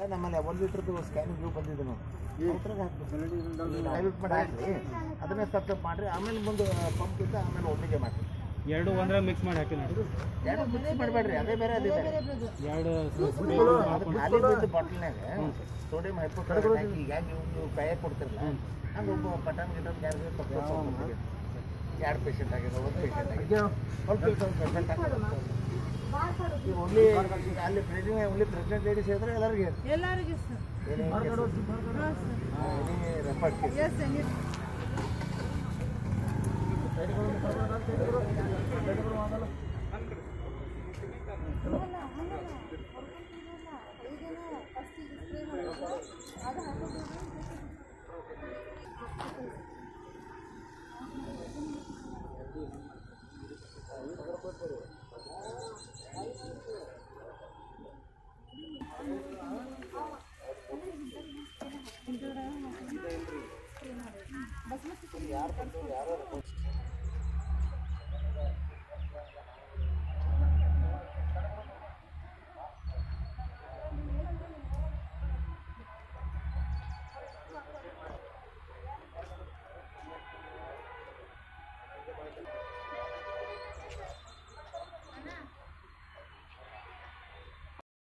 ನಮ್ಮಲ್ಲಿ 1 ಲೀಟರ್ದು scanning group ಬಂದಿದೆ ನೋಡಿ ಡೈಲ್ಯೂಟ್ ಮಾಡಿ ಹಾಕಿ ಅದನ್ನೇ ಸಬ್ಸ್ಟೆಪ್ ಮಾಡಿರಿ ಆಮೇಲೆ ಮುಂದೆ ಪಂಪಿಂದ ಆಮೇಲೆ ಒಮ್ಮಿಗೆ ಮಾಡಿರಿ ಎರಡು ಒಂದರ ಮಿಕ್ಸ್ ಮಾಡಿ ಹಾಕಿ ನೋಡಿ ಎರಡು ಮಿಕ್ಸ್ ಮಾಡಬೇಡ್ರಿ ಅದೇ ಬೇರೆ ಅದೇ ಬೇರೆ ಎರಡು ಖಾಲಿ ಬಿದ್ದು ಬಾಟ್ಲ್ನಾಗ ಸೋಡಿಯಂ ಹೈಪೋಕ್ಲೋರೈಡ್ ಹಾಕಿ ಈಗ ನೀವು ಕೈ ಕೊಡ್ತಿರಲ್ಲ ಹಂಗೆ ಒಬ್ಬ ಪಟನ್ ಗಿಟನ್ ಯಾರು ತಪ್ಪು 2 ಪೇಷಂಟ್ ಆಗಿದೆ 1 ಪೇಷಂಟ್ ಆಗಿದೆ ಸ್ವಲ್ಪ ಪೇಷಂಟ್ ಆಗಿದೆ ಓನ್ಲಿ ಅಲ್ಲಿ ಓನ್ಲಿ ಪ್ರೆಗ್ನೆಂಟ್ ಲೇಡೀಸ್ ಇದ್ರೆ ಎಲ್ಲರಿಗೂ ರೆಫರ್ಡ್